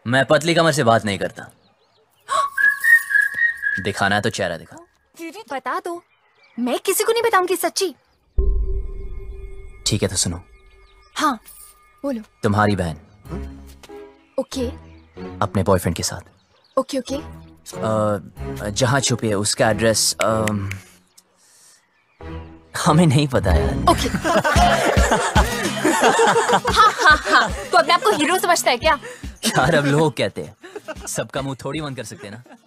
मैं पतली कमर से बात नहीं करता। दिखाना है तो चेहरा दिखा। बता दो, मैं किसी को नहीं बताऊंगी सच्ची। ठीक है तो सुनो। हाँ बोलो। तुम्हारी बहन ओके अपने बॉयफ्रेंड के साथ ओके ओके जहाँ छुपी है उसका एड्रेस हमें नहीं पता यार। ओके हाँ हाँ हाँ, तो अपने आप को हीरो समझता है क्या? यार अब लोग कहते हैं, सबका मुंह थोड़ी बंद कर सकते हैं ना।